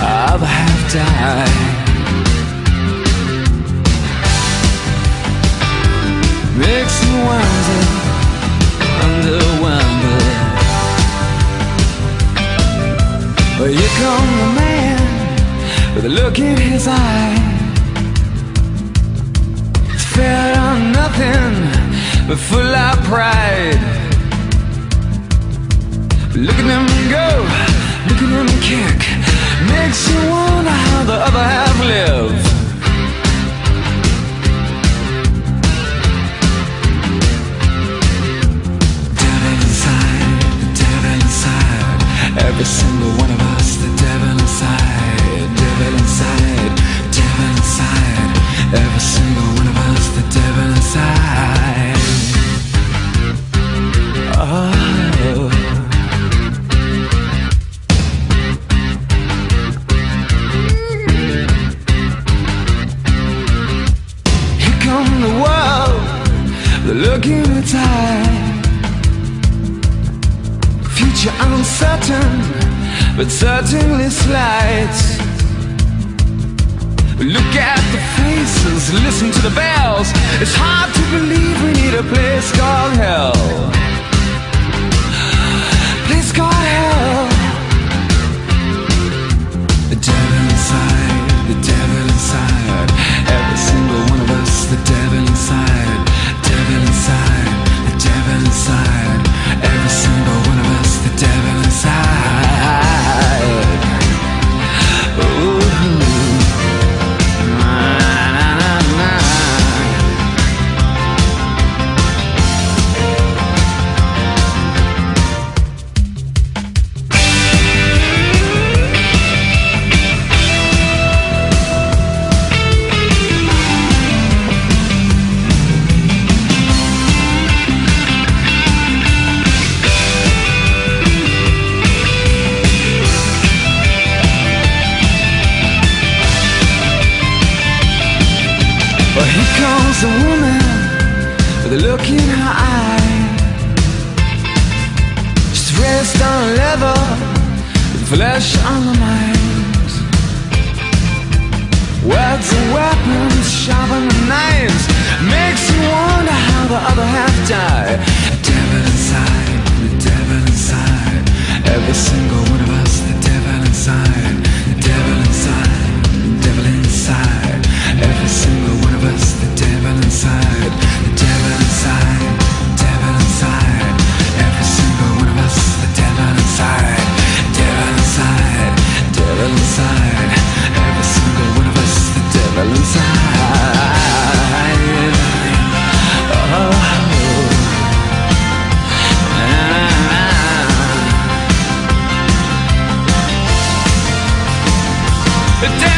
other half die. Makes you wonder, wonder. Well, here come the man with a look in his eye. It's fed on nothing but full of pride. Look at him go, look at him kick. Makes you wonder how the other half live. Every single one of us, the devil inside, devil inside, devil inside. Every single one of us, the devil inside. Oh. Here come the world, the look in its eye. Future uncertain, but certainly slight. Look at the faces, listen to the bells. It's hard to believe we need a place called hell. Place called hell. The devil inside, the devil inside. Every single one of us, the devil inside, devil inside, the devil inside. Every single one of us, the devil inside. Ooh. Na, na, na, na. Well, here comes a woman with a look in her eye. She's raised on leather, with flesh on her mind. Words and weapons, sharpen the knives. Makes you wonder how the other half die. The devil inside, the devil inside. Every single one of us, the devil inside, the devil inside, the devil inside. Every single one of us, the devil inside, the devil inside, devil inside. Every single one of us, the devil inside, devil inside, devil inside. Every single one of us, the devil inside. Oh. The devil